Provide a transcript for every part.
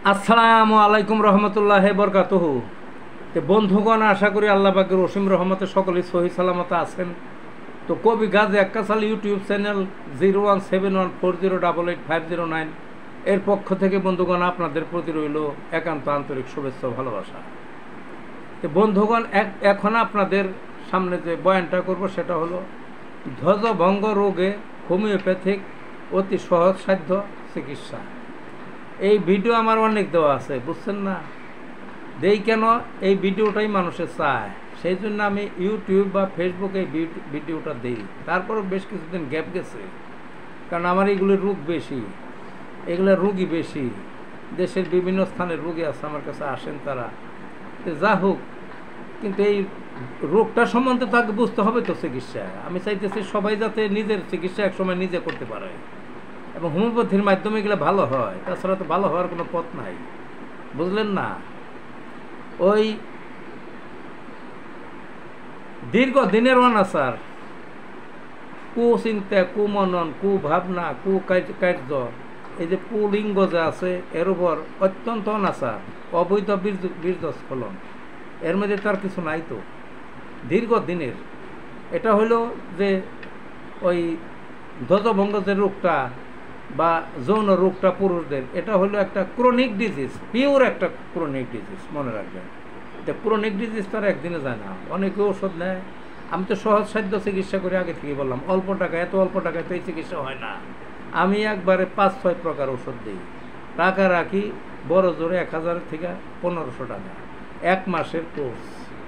আসসালামু আলাইকুম রহমতুল্লাহ বরকাতুহু। বন্ধুগণ, আশা করি আল্লাহ পাকের অসীম রহমতে সকলেই সহি সালামত আছেন। তো কবি গাজী আক্কাস আলী ইউটিউব চ্যানেল 017140885009 এর পক্ষ থেকে বন্ধুগণ আপনাদের প্রতি রইল একান্ত আন্তরিক শুভেচ্ছা ও ভালোবাসা। তো বন্ধুগণ, এখন আপনাদের সামনে যে বয়ানটা করব সেটা হলো ধ্বজভঙ্গ রোগে হোমিওপ্যাথিক অতি সহজসাধ্য চিকিৎসা। এই ভিডিও আমার অনেক দেওয়া আছে, বুঝছেন না? দেই কেন, এই ভিডিওটাই মানুষের চায়, সেই জন্য আমি ইউটিউব বা ফেসবুকে এই ভিডিওটা দিই। তারপরও বেশ কিছুদিন গ্যাপ গেছে, কারণ আমার এইগুলোর রোগ বেশি, এগুলোর রোগী বেশি, দেশের বিভিন্ন স্থানের রোগী আছে, আমার কাছে আসেন তারা। যা হোক, কিন্তু এই রোগটা সম্বন্ধে তাকে বুঝতে হবে তো চিকিৎসা। আমি চাইতেছি সবাই যাতে নিজের চিকিৎসা একসময় নিজে করতে পারে, এবং হোমিওপ্যাথির মাধ্যমে এগুলো ভালো হয়, তাছাড়া তো ভালো হওয়ার কোনো পথ নাই, বুঝলেন না? ওই দীর্ঘদিনের অনাচার, কুচিন্তা, কুমনন, কুভাবনা, কুকার্য, এই যে পুলিঙ্গ যে আছে এর উপর অত্যন্ত অনাচার, অবৈধ বীর্যস্খলন, এর মধ্যে তার কিছু নাই তো দীর্ঘদিনের। এটা হলো যে ওই ধ্বজভঙ্গ যে রোগটা বা যৌন রোগটা পুরুষদের, এটা হলো একটা ক্রনিক ডিজিজ, পিওর একটা ক্রনিক ডিজিজ, মনে রাখবেন। এটা ক্রনিক ডিজিজ তার একদিনে যায় না, অনেকে ওষুধ নেয়। আমি তো সহজসাধ্য চিকিৎসা করে আগে থেকে বললাম, অল্প টাকা, এত অল্প টাকায় তো এই চিকিৎসা হয় না। আমি একবারে 5-6 প্রকার ওষুধ দিই, টাকা রাখি বড় জোরে 1000 থেকে 1500 টাকা, 1 মাসের কোর্স,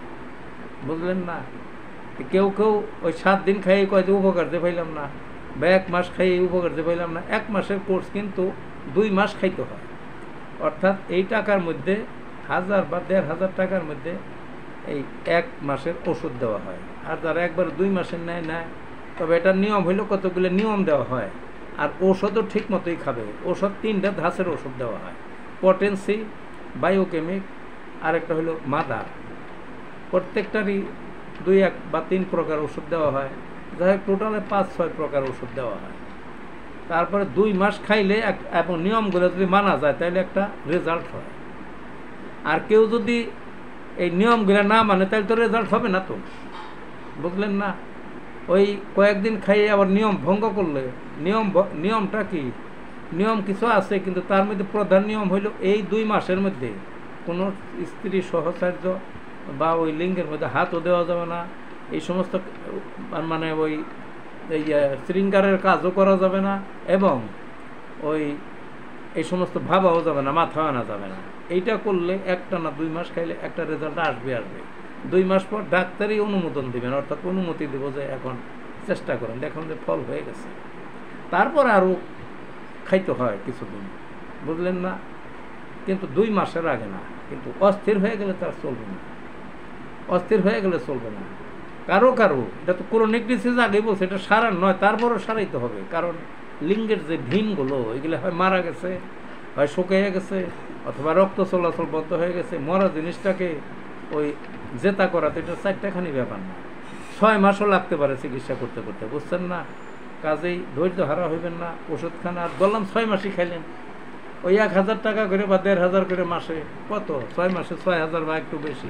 বুঝলেন না? কেউ কেউ ওই 7 দিন খাইয়ে কয় যে উপকার দিয়ে পাইলাম না, বা 1 মাস খাইয়ে উপকার দিয়ে পাইলাম না। 1 মাসের কোর্স কিন্তু 2 মাস খাইতে হয়, অর্থাৎ এই টাকার মধ্যে 1000 বা 1500 টাকার মধ্যে এই 1 মাসের ওষুধ দেওয়া হয়। আর যারা একবার 2 মাসের নেয়, তবে এটার নিয়ম হইলো কতগুলো নিয়ম দেওয়া হয়, আর ঔষধও ঠিক মতোই খাবে। ওষুধ 3টা ধাঁচের ওষুধ দেওয়া হয়, পটেন্সি, বায়োকেমিক, আর একটা হলো মাদার। প্রত্যেকটারই 2-1 বা 3 প্রকার ওষুধ দেওয়া হয়, যাই হোক টোটালে 5-6 প্রকার ওষুধ দেওয়া হয়। তারপরে 2 মাস খাইলে এবং নিয়মগুলো যদি মানা যায় তাহলে একটা রেজাল্ট হয়। আর কেউ যদি এই নিয়মগুলো না মানে তাহলে তো রেজাল্ট হবে না তো, বুঝলেন না? ওই কয়েকদিন খাইয়ে আবার নিয়ম ভঙ্গ করলে, নিয়মটা কি, নিয়ম কিছু আছে, কিন্তু তার মধ্যে প্রধান নিয়ম হইল এই 2 মাসের মধ্যে কোনো স্ত্রী সহচর্য বা ওই লিঙ্গের মধ্যে হাতও দেওয়া যাবে না, এই সমস্ত মানে ওই এই শৃঙ্গারের কাজও করা যাবে না, এবং ওই এই সমস্ত ভাবাও যাবে না, মাথা আনা যাবে না। এইটা করলে একটা না 2 মাস খাইলে একটা রেজাল্ট আসবে। 2 মাস পর ডাক্তারই অনুমোদন দেবেন, অর্থাৎ অনুমতি দেব যে এখন চেষ্টা করেন, দেখুন যে ফল হয়ে গেছে। তারপর আরও খাইতে হয় কিছুদিন, বুঝলেন না? কিন্তু 2 মাসের আগে না। কিন্তু অস্থির হয়ে গেলে তার চলবে না, অস্থির হয়ে গেলে চলবে না। কারো এটা তো ক্রনিক ডিজিজ, আগে বলছে এটা সারার নয়, তারপরও সারাইতে হবে। কারণ লিঙ্গের যে ভীমগুলো, এগুলো হয় মারা গেছে, হয় শুকিয়ে গেছে, অথবা রক্ত চলাচল বন্ধ হয়ে গেছে। মরা জিনিসটাকে ওই জেতা করাতে এটা 4টাখানি ব্যাপার না, 6 মাসও লাগতে পারে চিকিৎসা করতে করতে, বুঝছেন না? কাজেই ধৈর্য হারা হইবেন না, ওষুধ খান। আর বললাম 6 মাসই খাইলেন, ওই 1000 টাকা করে বা 1500 করে মাসে, কত 6 মাসে 6000 বা একটু বেশি,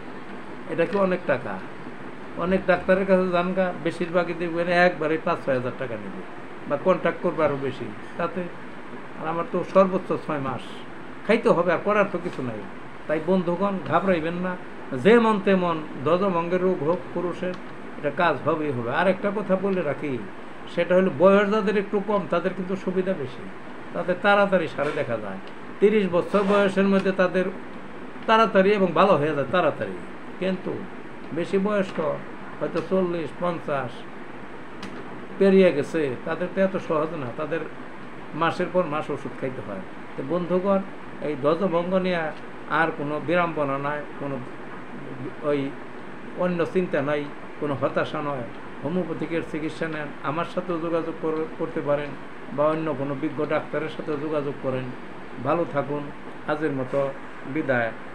এটা কি অনেক টাকা? অনেক ডাক্তারের কাছে জানগা, বেশিরভাগই দেখবেন একবারে 5-6 হাজার টাকা নেবে, বা কন্ট্যাক্ট করবে আরও বেশি তাতে। আর আমার তো সর্বোচ্চ 6 মাস খাইতে হবে, আর করার তো কিছু নাই। তাই বন্ধুগণ, ঘাবড়াইবেন না, যে মন তেমন ধ্বজভঙ্গের রোগ হোক পুরুষের, এটা কাজ হবেই হবে। আর একটা কথা বলে রাখি, সেটা হলো বয়স যাদের একটু কম তাদের কিন্তু সুবিধা বেশি, তাদের তাড়াতাড়ি সারে দেখা যায়। 30 বছর বয়সের মধ্যে তাদের তাড়াতাড়ি এবং ভালো হয়ে যায় তাড়াতাড়ি। কিন্তু বেশি বয়স্ক, হয়তো 40-50 পেরিয়ে গেছে, তাদের তো এত সহজ না, তাদের মাসের পর মাস ওষুধ খাইতে হয়। তো বন্ধুগণ, এই ধ্বজভঙ্গ নিয়ে আর কোনো বিড়ম্বনা নাই, কোনো ওই অন্য চিন্তা নাই, কোনো হতাশা নয়। হোমিওপ্যাথিকের চিকিৎসা নেন, আমার সাথেও যোগাযোগ করতে পারেন, বা অন্য কোনো বিজ্ঞ ডাক্তারের সাথেও যোগাযোগ করেন। ভালো থাকুন, আজের মতো বিদায়।